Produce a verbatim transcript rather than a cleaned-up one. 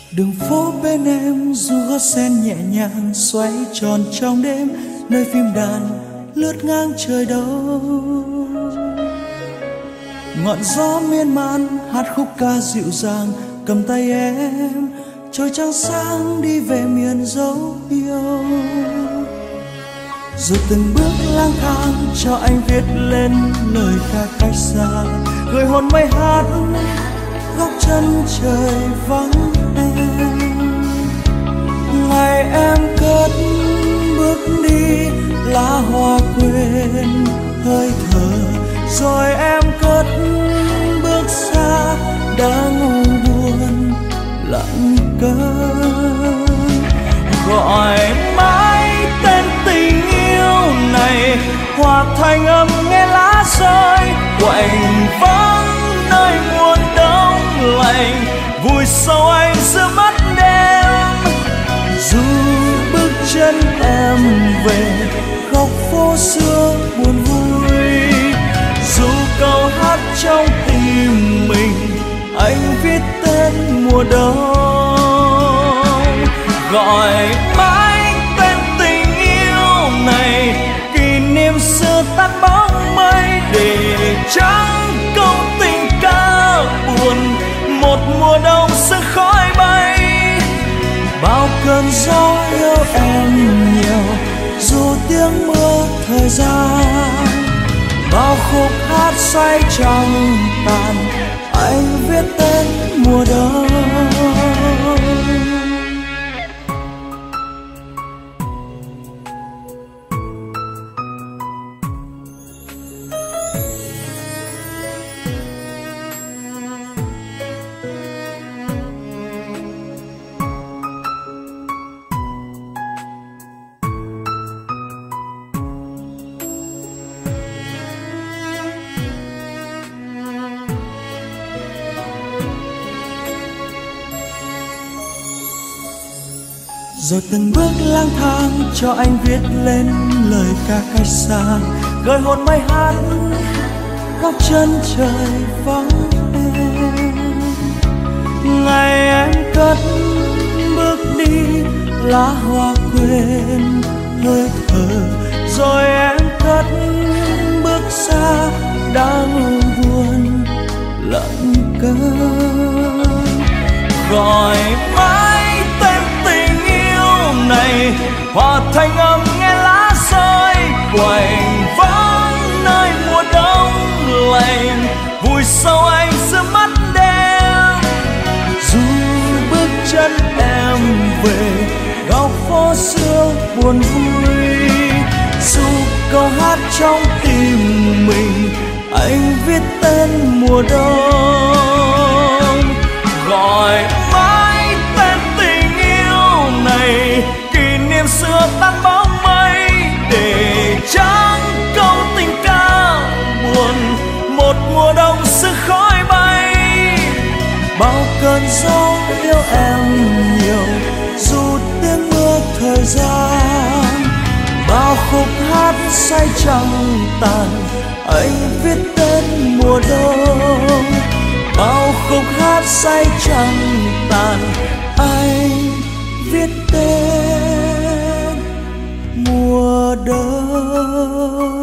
Đường phố bên em dù gót sen nhẹ nhàng xoay tròn trong đêm, nơi phim đàn lướt ngang trời đâu. Ngọn gió miên man hát khúc ca dịu dàng, cầm tay em trôi trăng sáng đi về miền dấu yêu. Rồi từng bước lang thang cho anh viết lên lời ca cách xa, gửi hồn mây hát góc chân trời vắng em. Ngày em cất bước đi lá hoa quên hơi thở, rồi em cất bước xa đã ngủ buồn lặng cơn. Gọi mãi tên tình yêu này hòa thành âm nghe lá rơi, quạnh vắng nơi muôn đông lạnh vùi sâu anh giữa mắt đêm. Dù bước chân em về góc phố xưa buồn vui, dù câu hát trong tim mình anh viết tên mùa đông. Gọi mãi tên tình yêu này kỷ niệm xưa tắt bóng mây, để chẳng câu tình ca buồn một mùa đông sương khói bay. Bao cơn gió yêu em nhiều dù tiếng mưa thời gian, bao khúc hát say trong tàn anh viết tên mùa đông. Rồi từng bước lang thang cho anh viết lên lời ca cách xa, gửi hồn mây hát góc chân trời vắng em. Ngày em cất bước đi lá hoa quên hơi thở, rồi em cất bước xa đã ngủ buồn lặng cơn. Gọi mãi tên tình yêu này hòa thành âm nghe lá rơi, quạnh vắng nơi mùa đông lạnh vùi sâu anh giữa mắt đêm. Dù bước chân em về góc phố xưa buồn vui, dù câu hát trong tim mình anh viết tên mùa đông. Gọi mãi tên tình yêu này kỷ niệm xưa tan bóng mây, để chẳng câu tình ca buồn một mùa đông sương khói bay. Bao cơn gió yêu em nhiều dù tiếng mưa thời gian, bao khúc hát say trăng tàn anh viết tên mùa đông. Bao khúc hát say trăng tàn anh viết tên mùa đông.